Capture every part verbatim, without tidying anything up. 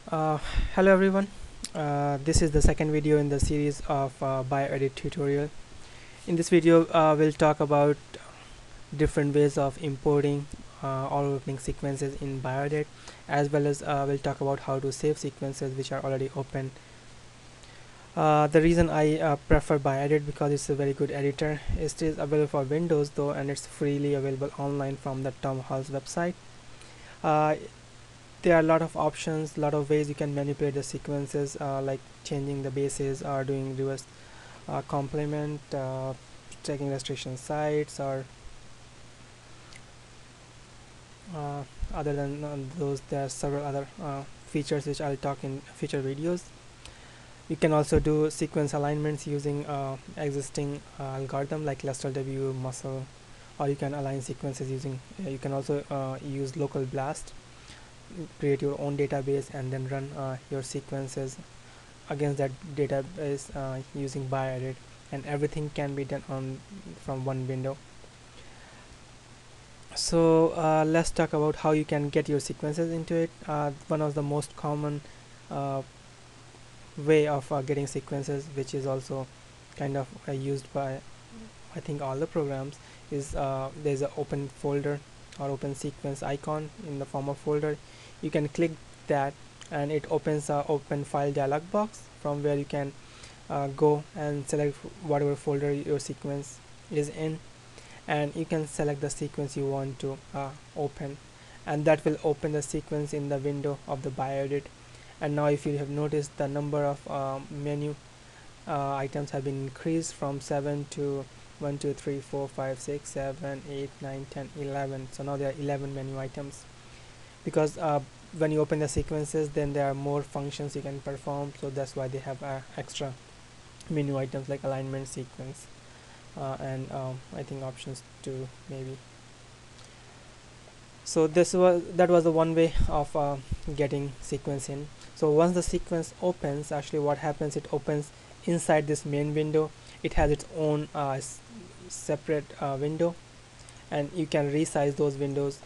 Uh, hello everyone. Uh, this is the second video in the series of uh, BioEdit tutorial. In this video, uh, we'll talk about different ways of importing uh, or opening sequences in BioEdit, as well as uh, we'll talk about how to save sequences which are already open. Uh, the reason I uh, prefer BioEdit because it's a very good editor. It is available for Windows though, and it's freely available online from the Tom Hall's website. Uh, there are a lot of options, a lot of ways you can manipulate the sequences, uh, like changing the bases or doing reverse uh, complement, uh, checking restriction sites, or uh, other than uh, those there are several other uh, features which I'll talk in future videos. You can also do sequence alignments using uh, existing uh, algorithm like clustal W, muscle, or you can align sequences using uh, you can also uh, use local blast, create your own database and then run uh, your sequences against that database uh, using BioEdit, and everything can be done on from one window. So uh, let's talk about how you can get your sequences into it. Uh, one of the most common uh, way of uh, getting sequences, which is also kind of uh, used by I think all the programs, is uh, there's an open folder or open sequence icon in the form of folder. You can click that and it opens a open file dialog box from where you can uh, go and select whatever folder your sequence is in, and you can select the sequence you want to uh, open, and that will open the sequence in the window of the BioEdit. And now if you have noticed, the number of uh, menu uh, items have been increased from seven to one two three four five six seven eight nine ten eleven. So now there are eleven menu items, because uh, when you open the sequences then there are more functions you can perform, so that's why they have uh, extra menu items like alignment, sequence, uh, and um, I think options too maybe. So this was that was the one way of uh, getting sequence in. So once the sequence opens, actually what happens, it opens inside this main window. It has its own uh, separate uh, window, and you can resize those windows.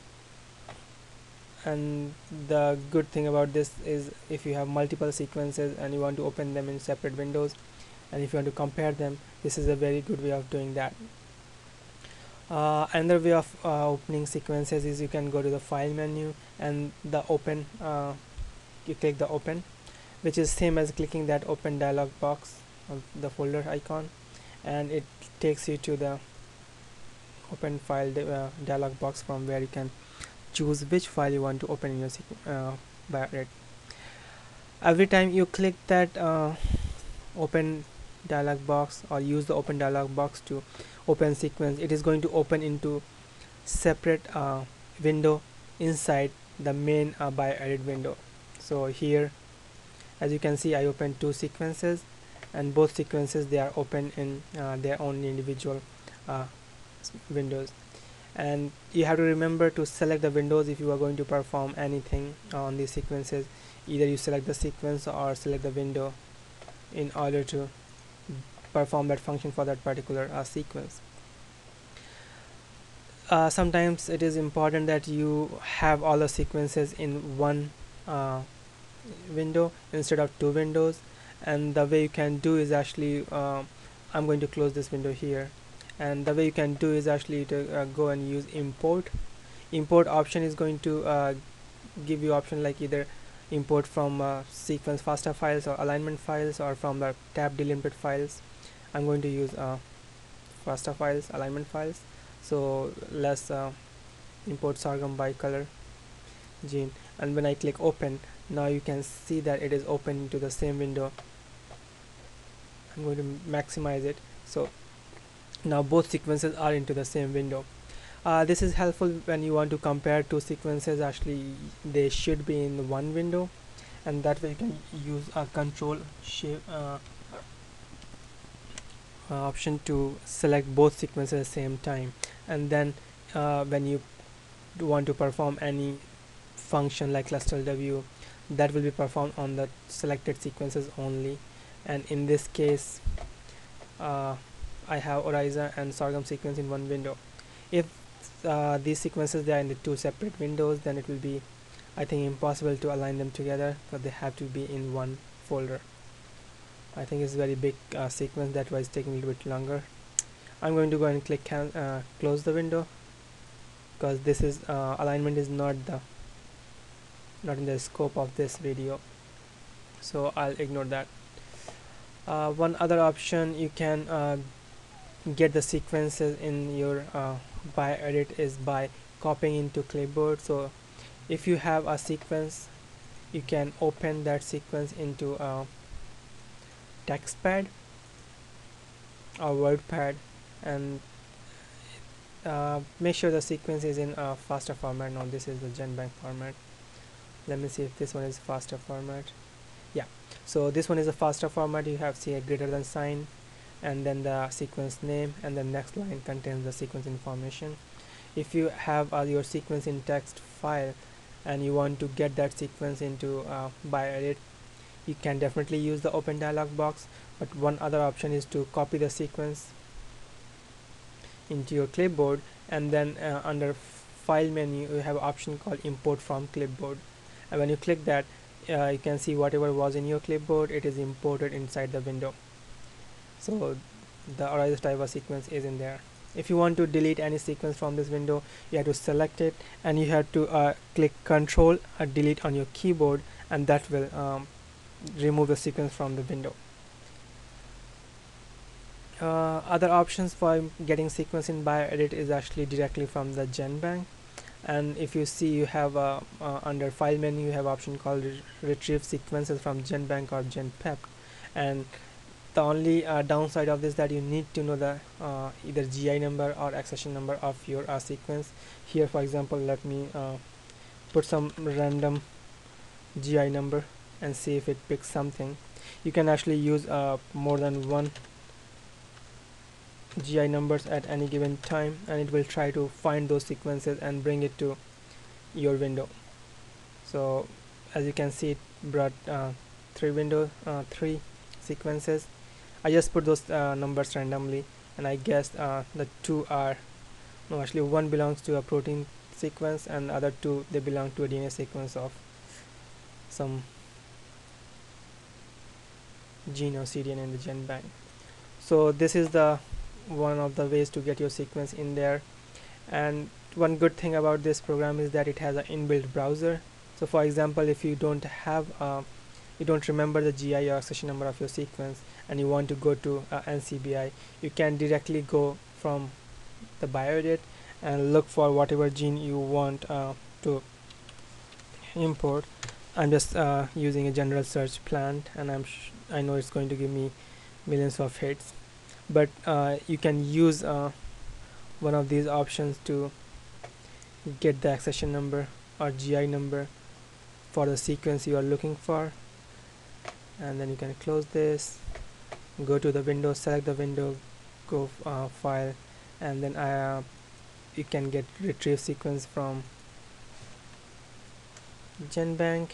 And the good thing about this is if you have multiple sequences and you want to open them in separate windows, and if you want to compare them, this is a very good way of doing that. Uh, another way of uh, opening sequences is you can go to the file menu and the open uh, you click the open, which is same as clicking that open dialog box of the folder icon, and it takes you to the open file di uh, dialog box from where you can choose which file you want to open in your uh, BioEdit. Every time you click that uh, open dialog box or use the open dialog box to open sequence, it is going to open into separate uh, window inside the main uh, BioEdit window. So here, as you can see, I opened two sequences, and both sequences they are open in uh, their own individual uh, windows. And you have to remember to select the windows if you are going to perform anything on these sequences. Either you select the sequence or select the window in order to perform that function for that particular uh, sequence. Uh, sometimes it is important that you have all the sequences in one uh, window instead of two windows, and the way you can do is actually uh, I'm going to close this window here, and the way you can do is actually to uh, go and use import. Import option is going to uh, give you option like either import from uh, sequence fasta files or alignment files, or from the tab delimited files. I'm going to use uh, fasta files, alignment files. So let's uh, import sorghum by color gene, and when I click open, now you can see that it is open into the same window. I'm going to maximize it, so now both sequences are into the same window. Uh, this is helpful when you want to compare two sequences. Actually they should be in one window, and that way you can use a control shape uh, uh, option to select both sequences at the same time, and then uh, when you want to perform any function like clustal W, that will be performed on the selected sequences only. And in this case uh, I have Oriza and sorghum sequence in one window. If uh, these sequences they are in the two separate windows, then it will be I think impossible to align them together because they have to be in one folder. I think it's a very big uh, sequence, that was taking a little bit longer. I'm going to go and click can uh, close the window, because this is uh, alignment is not the not in the scope of this video, so I'll ignore that. Uh, one other option you can uh, get the sequences in your uh, BioEdit is by copying into Clipboard. So if you have a sequence, you can open that sequence into a text pad or word pad, and uh, make sure the sequence is in a fasta format. Now this is the Genbank format. Let me see if this one is fasta format. Yeah, so this one is a fasta format. You have see a greater than sign, and then the sequence name, and the next line contains the sequence information. If you have uh, your sequence in text file and you want to get that sequence into uh, BioEdit, you can definitely use the open dialog box, but one other option is to copy the sequence into your clipboard, and then uh, under file menu you have an option called import from clipboard, and when you click that, uh, you can see whatever was in your clipboard, it is imported inside the window. So the original type of sequence is in there. If you want to delete any sequence from this window, you have to select it, and you have to uh, click control or delete on your keyboard, and that will um, remove the sequence from the window. Uh, other options for getting sequence in BioEdit is actually directly from the Genbank, and if you see, you have uh, uh, under file menu you have option called re retrieve sequences from Genbank or Genpep, and the only uh, downside of this that you need to know the uh, either G I number or accession number of your uh, sequence. Here for example, let me uh, put some random G I number and see if it picks something. You can actually use uh, more than one G I numbers at any given time, and it will try to find those sequences and bring it to your window. So as you can see, it brought uh, three window uh, three sequences. I just put those uh, numbers randomly, and I guess uh, the two are no actually one belongs to a protein sequence, and the other two, they belong to a D N A sequence of some gene or cDNA in the Genbank. So this is the one of the ways to get your sequence in there. And one good thing about this program is that it has an inbuilt browser. So for example, if you don't have uh, you don't remember the G I or accession number of your sequence, and you want to go to uh, N C B I, you can directly go from the BioEdit and look for whatever gene you want uh, to import. I'm just uh, using a general search plant, and I'm sh I know it's going to give me millions of hits, but uh, you can use uh, one of these options to get the accession number or G I number for the sequence you are looking for. And then you can close this, go to the window, select the window, go uh, file, and then uh, you can get retrieve sequence from Genbank,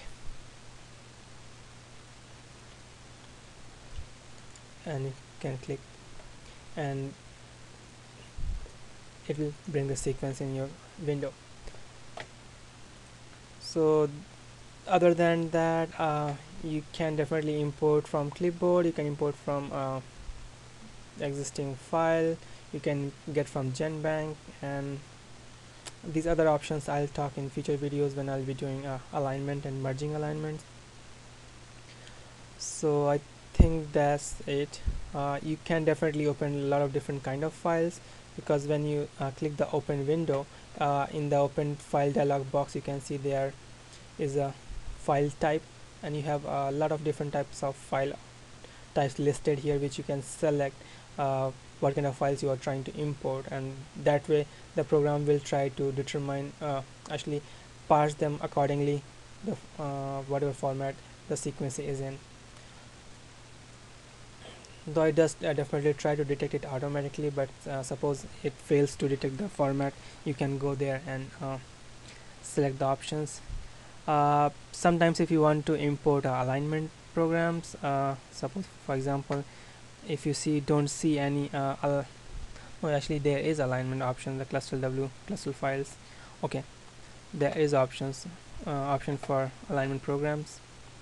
and you can click and it will bring the sequence in your window. So other than that, uh, you can definitely import from Clipboard, you can import from uh, existing file, you can get from Genbank, and these other options I'll talk in future videos when I'll be doing uh, alignment and merging alignments. So I think that's it. Uh, you can definitely open a lot of different kind of files, because when you uh, click the open window, uh, in the open file dialog box, you can see there is a file type, and you have a lot of different types of file types listed here, which you can select uh, what kind of files you are trying to import, and that way the program will try to determine uh, actually parse them accordingly, the uh, whatever format the sequence is in. Though it does uh, definitely try to detect it automatically, but uh, suppose it fails to detect the format, you can go there and uh, select the options. Uh, sometimes if you want to import uh, alignment programs, uh, suppose for example, if you see don't see any uh, al well, actually there is alignment option, the clustal W clustal files. Okay, there is options. uh, option for alignment programs,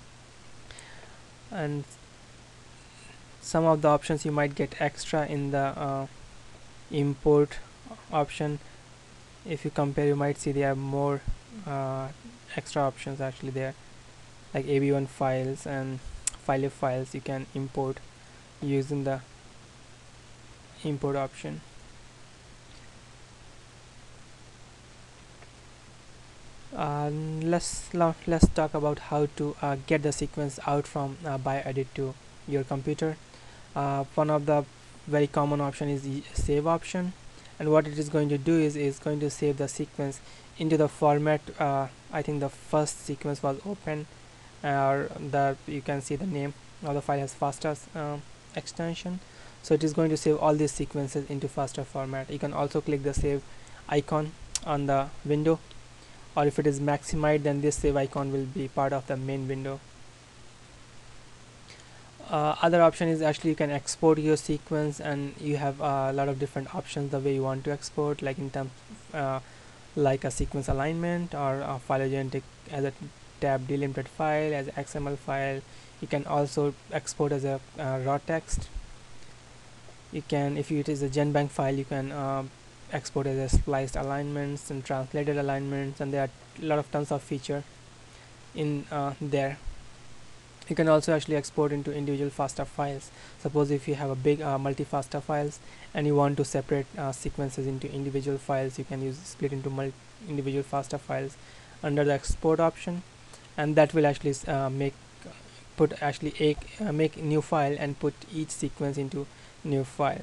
and some of the options you might get extra in the uh, import option. If you compare, you might see there are more uh, extra options actually there, like A B one files and file files you can import using the import option. Uh, let's let's talk about how to uh, get the sequence out from uh, BioEdit to your computer. Uh, one of the very common option is the save option, and what it is going to do is is going to save the sequence into the format. uh, I think the first sequence was open, or the you can see the name of the file has fasta uh, extension, so it is going to save all these sequences into fasta format. You can also click the save icon on the window, or if it is maximized, then this save icon will be part of the main window. Uh, other option is actually you can export your sequence, and you have a lot of different options the way you want to export, like in terms uh, like a sequence alignment, or a phylogenetic as a tab delimited file, as X M L file. You can also export as a uh, raw text. You can, if it is a Genbank file, you can uh, export as a spliced alignments and translated alignments, and there are a lot of tons of feature in uh, there. You can also actually export into individual FASTA files. Suppose if you have a big uh, multi FASTA files and you want to separate uh, sequences into individual files, you can use split into multi individual FASTA files under the export option, and that will actually uh, make put actually a, uh, make a new file and put each sequence into new file.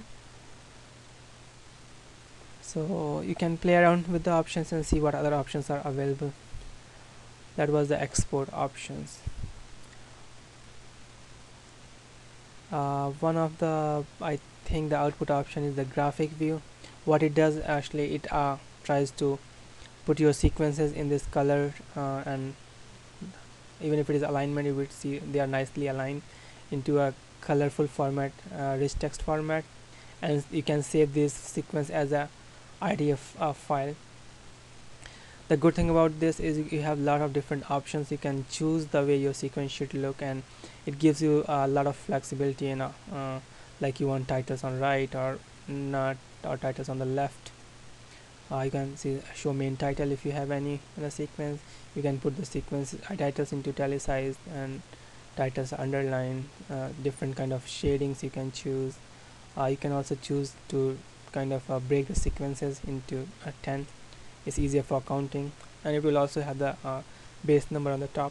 So you can play around with the options and see what other options are available. That was the export options. Uh, one of the I think the output option is the graphic view. What it does actually, it uh, tries to put your sequences in this color, uh, and even if it is alignment, you would see they are nicely aligned into a colorful format, uh, rich text format, and you can save this sequence as a I D F uh, file. The good thing about this is you have a lot of different options. You can choose the way your sequence should look, and it gives you a lot of flexibility in a, uh, like you want titles on right or not, or titles on the left. Uh, you can see show main title if you have any in the sequence. You can put the sequence uh, titles into italicized and titles underlined. Uh, different kind of shadings you can choose. Uh, you can also choose to kind of uh, break the sequences into uh, ten. It's easier for counting, and it will also have the uh, base number on the top.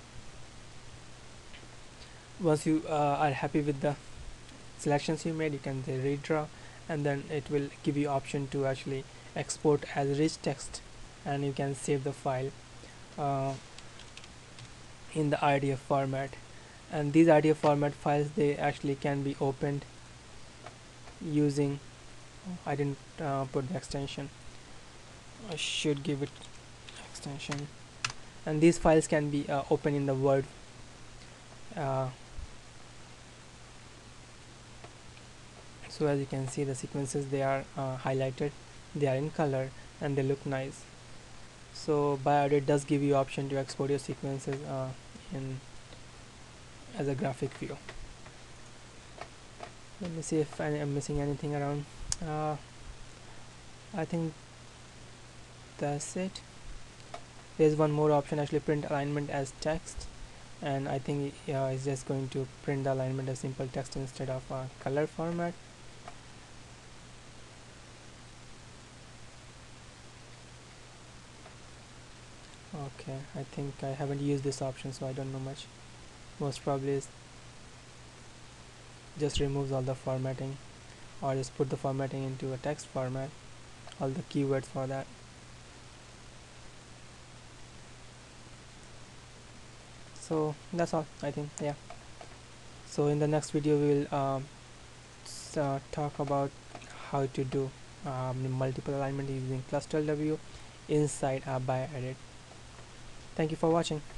Once you uh, are happy with the selections you made, you can say redraw, and then it will give you option to actually export as rich text, and you can save the file uh, in the I D F format. And these I D F format files, they actually can be opened using, I didn't uh, put the extension, I should give it extension, and these files can be uh, open in the Word. Uh, so as you can see, the sequences, they are uh, highlighted, they are in color, and they look nice. So BioEdit does give you option to export your sequences uh, in as a graphic view. Let me see if I am missing anything around. uh, I think that's it. There's one more option, actually print alignment as text, and I think uh, it's just going to print the alignment as simple text instead of a color format. Okay, I think I haven't used this option, so I don't know much. Most probably is just removes all the formatting, or just put the formatting into a text format, all the keywords for that. So that's all, I think. Yeah, so in the next video we will um, uh, talk about how to do um, multiple alignment using clustal W inside uh, BioEdit. Thank you for watching.